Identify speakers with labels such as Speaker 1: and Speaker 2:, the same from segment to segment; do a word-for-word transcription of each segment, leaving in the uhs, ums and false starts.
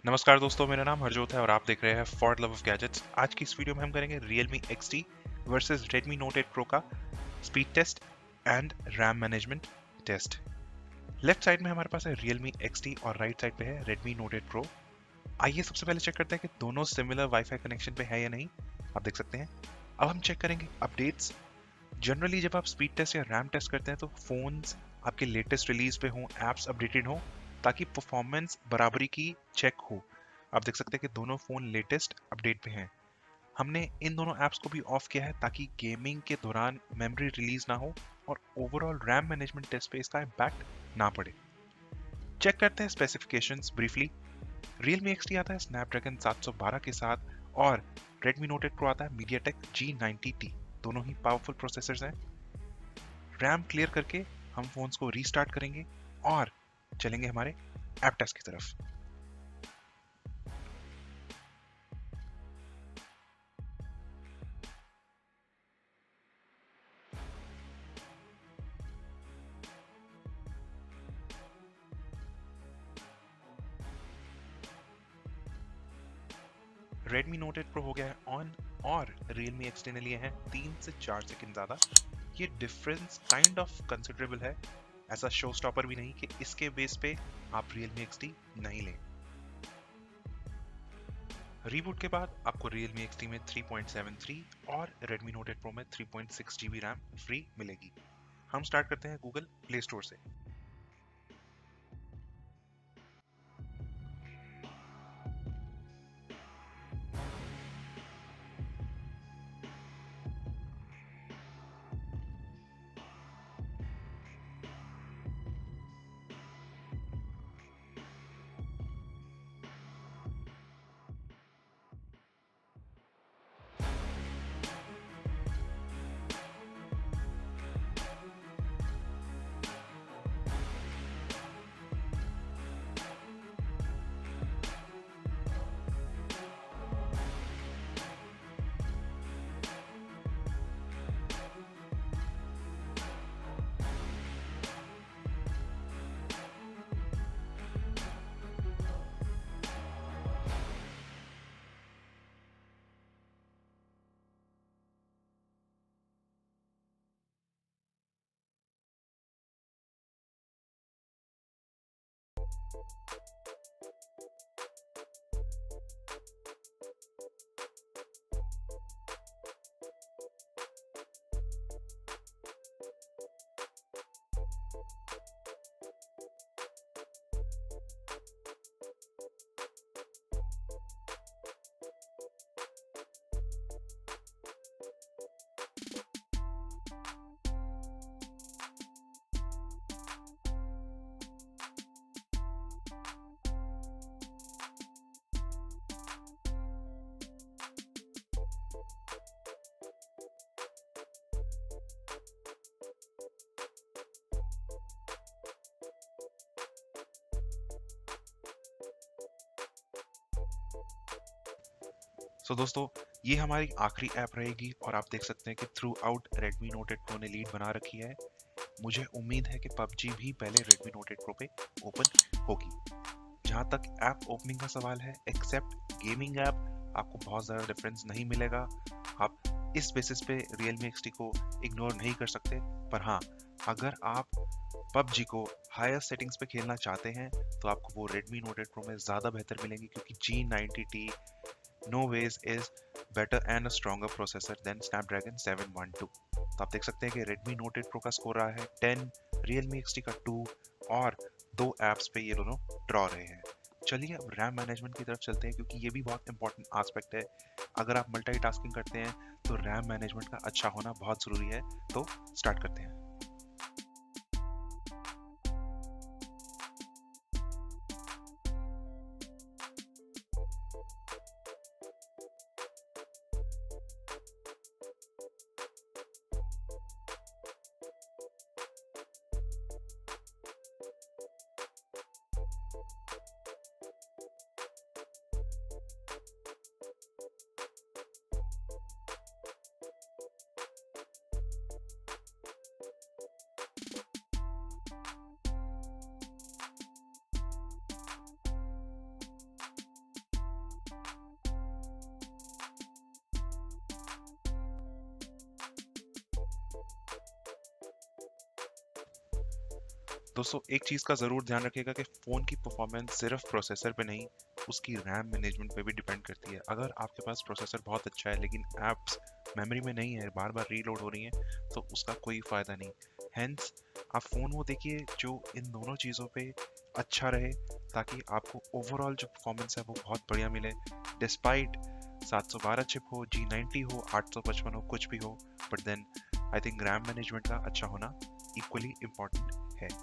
Speaker 1: नमस्कार दोस्तों, मेरा नाम हरजोत है और आप देख रहे हैं फॉर लव ऑफ गैजेट्स। आज की इस वीडियो में हम करेंगे Realme X T versus Redmi Note eight Pro का speed test and RAM management test. Left side में हमारे पास है Realme एक्स टी और राइट साइड पे है Redmi Note एट Pro। आइए सबसे पहले चेक करते हैं कि दोनों सिमिलर वाईफाई कनेक्शन पे है या नहीं। आप देख सकते हैं। अब हम चेक करेंगे अपडेट्स। जनरली जब आप स्पीड टेस्ट या रैम टेस्ट करते हैं तो फोन्स आपके लेटेस्ट रिलीज पे हों, एप्स अपडेटेड हों, ताकि परफॉर्मेंस बराबरी की चेक हो। आप देख सकते हैं कि दोनों फोन लेटेस्ट अपडेट पे हैं। हमने इन दोनों एप्स को भी ऑफ किया है ताकि गेमिंग के दौरान मेमोरी रिलीज ना हो और ओवरऑल रैम मैनेजमेंट टेस्ट पे इसका इम्पैक्ट ना पड़े। चेक करते हैं specifications briefly. Realme X T आता है Snapdragon सेवन वन टू के साथ और Redmi Note एट Pro आता है MediaTek जी नाइंटी टी। दोनों ही पावरफुल प्रोसेसर्स हैं। रैम क्लियर करके हम फोन्स को रीस्टार्ट करेंगे और चलेंगे हमारे ऐप टेस्ट की तरफ। Redmi Note एट Pro हो गया है ऑन और Realme एक्स टी ने लिए हैं तीन से चार सेकंड ज्यादा। ये डिफरेंस काइंड ऑफ कंसिडरेबल है, ऐसा शो स्टॉपर भी नहीं कि इसके बेस पे आप Realme एक्स टी नहीं लें। रीबूट के बाद आपको Realme एक्स टी में थ्री पॉइंट सेवन थ्री और Redmi Note एट Pro में three point six GB RAM free मिलेगी। हम स्टार्ट करते हैं गूगल प्ले स्टोर से। सो so, दोस्तों, ये हमारी आखिरी ऐप रहेगी और आप देख सकते हैं कि throughout Redmi Note eight Pro ने लीड बना रखी है। मुझे उम्मीद है कि पबजी भी पहले Redmi Note एट Pro पे ओपन होगी। जहां तक ऐप ओपनिंग का सवाल है, एक्सेप्ट गेमिंग ऐप, आपको बहुत ज़्यादा डिफरेंस नहीं मिलेगा। आप इस बेसिस पे Realme एक्स टी को इग्नोर नहीं कर सकते। पर हाँ, अगर आप पबजी को हायर सेटिंग्स पे खेलना चाहते हैं तो आपको वो Redmi Note एट Pro में ज़्यादा बेहतर मिलेंगी, क्योंकि G ninety T no ways is better and a stronger processor than Snapdragon seven one two. तो आप देख सकते हैं कि Redmi Note एट Pro का स्कोर रहा है टेन, Realme एक्स टी का टू और दो एप्स पे ये दोनों ड्रॉ रहे हैं। चलिए अब रैम मैनेजमेंट की तरफ चलते हैं, क्योंकि ये भी बहुत इंपॉर्टेंट एस्पेक्ट है। अगर आप मल्टीटास्किंग करते हैं तो रैम मैनेजमेंट का अच्छा होना बहुत ज़रूरी है। तो स्टार्ट करते हैं। दोस्तों एक चीज़ का ज़रूर ध्यान रखिएगा कि फ़ोन की परफॉर्मेंस सिर्फ प्रोसेसर पे नहीं, उसकी रैम मैनेजमेंट पे भी डिपेंड करती है। अगर आपके पास प्रोसेसर बहुत अच्छा है लेकिन ऐप्स मेमोरी में नहीं है, बार बार रीलोड हो रही हैं, तो उसका कोई फ़ायदा नहीं। हेंस आप फ़ोन वो देखिए जो इन दोनों चीज़ों पे अच्छा रहे, ताकि आपको ओवरऑल जो परफॉर्मेंस है वो बहुत बढ़िया मिले। डिस्पाइट सात सौ बारह चिप हो, जी नाइंटी हो, आठ सौ पचपन हो, कुछ भी हो, but then I think RAM management का अच्छा होना इक्वली इम्पॉर्टेंट है।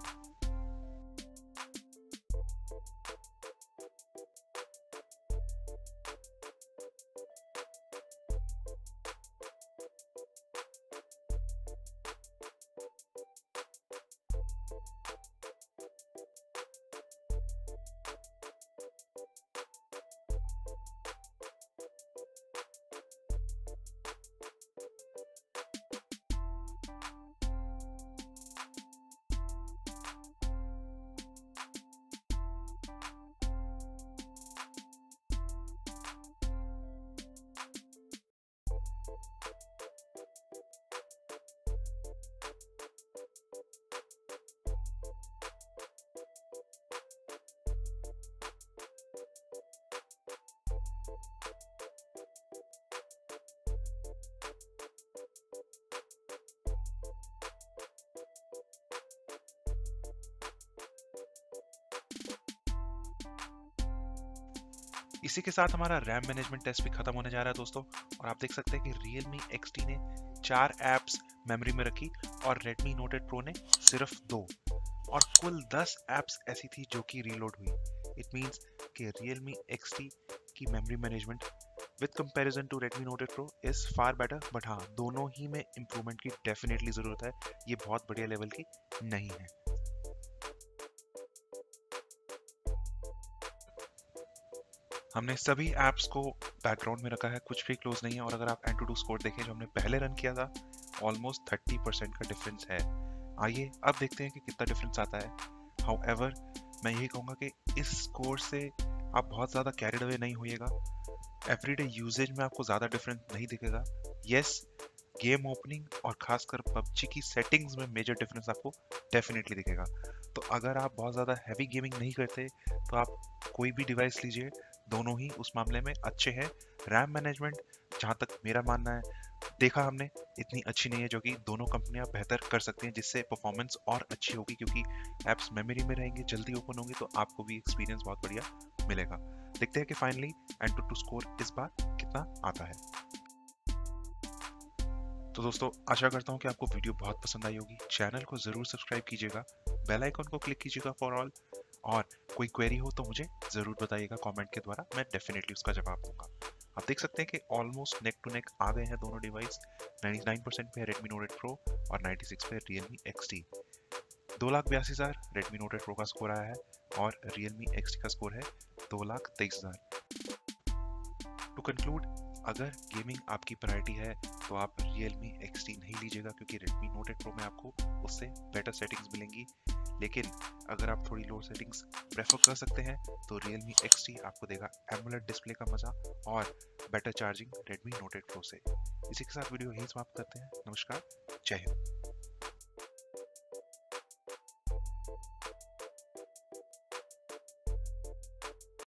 Speaker 1: इसी के साथ हमारा रैम मैनेजमेंट टेस्ट भी खत्म होने जा रहा है दोस्तों, और आप देख सकते हैं कि Realme एक्स टी ने चार ऐप्स मेमोरी में रखी और Redmi Note एट Pro ने सिर्फ दो, और कुल दस ऐप्स ऐसी थी जो कि रीलोड हुई। इट मींस कि Realme एक्स टी की memory management with comparison to Redmi Note eight Pro is far better, but हाँ दोनों ही में इंप्रूवमेंट की डेफिनेटली ज़रूरत है, ये बहुत बढ़िया लेवल की नहीं है। हमने सभी ऐप्स को बैकग्राउंड में रखा है, कुछ भी क्लोज नहीं है, और अगर आप एंटूडू स्कोर देखें जो हमने पहले रन किया था, ऑलमोस्ट थर्टी परसेंट का डिफरेंस है। आइए अब देखते हैं कि कितना डिफरेंस आता है। हाउएवर मैं यही कहूँगा कि इस स्कोर से आप बहुत ज़्यादा कैरिड अवे नहीं होइएगा। एवरीडे यूजेज में आपको ज़्यादा डिफरेंस नहीं दिखेगा। यस, गेम ओपनिंग और खासकर पबजी की सेटिंग्स में मेजर डिफरेंस आपको डेफिनेटली दिखेगा। तो अगर आप बहुत ज़्यादा हैवी गेमिंग नहीं करते तो आप कोई भी डिवाइस लीजिए, दोनों ही उस मामले में अच्छे हैं। रैम मैनेजमेंट जहाँ तक मेरा मानना है, देखा हमने इतनी अच्छी नहीं है, जो कि दोनों कंपनियां बेहतर कर सकती हैं, जिससे परफॉर्मेंस और अच्छी होगी, क्योंकि ऐप्स मेमोरी में रहेंगे, जल्दी ओपन होंगे, तो आपको भी एक्सपीरियंस बहुत बढ़िया मिलेगा। देखते हैं कि फाइनली एंटूडू स्कोर इस बार कितना आता है। तो दोस्तों आशा करता हूँ कि आपको वीडियो बहुत पसंद आई होगी। चैनल को ज़रूर सब्सक्राइब कीजिएगा, बेल आइकन को क्लिक कीजिएगा फॉर ऑल, और कोई क्वेरी हो तो मुझे ज़रूर बताइएगा कमेंट के द्वारा, मैं डेफिनेटली उसका जवाब दूंगा। आप देख सकते हैं कि ऑलमोस्ट नेक टू नेक आ गए हैं दोनों डिवाइस। निन्यानवे परसेंट पे है Redmi Note एट Pro और छियानवे पे Realme एक्स टी। दो लाख बयासी हज़ार Redmi Note एट Pro का स्कोर आया है और Realme एक्स टी का स्कोर है दो लाख तेईस हज़ार। टू कंक्लूड, अगर गेमिंग आपकी प्रायोरिटी है तो आप Realme एक्स टी नहीं लीजिएगा, क्योंकि Redmi Note एट Pro में आपको उससे बेटर सेटिंग्स मिलेंगी। लेकिन अगर आप थोड़ी लो सेटिंग्स प्रेफर कर सकते हैं तो Realme एक्स टी आपको देगा एमोलेड डिस्प्ले का मजा और better charging Redmi Note eight Pro से। इसी के साथ वीडियो यहीं समाप्त करते हैं। नमस्कार, जय हिंद।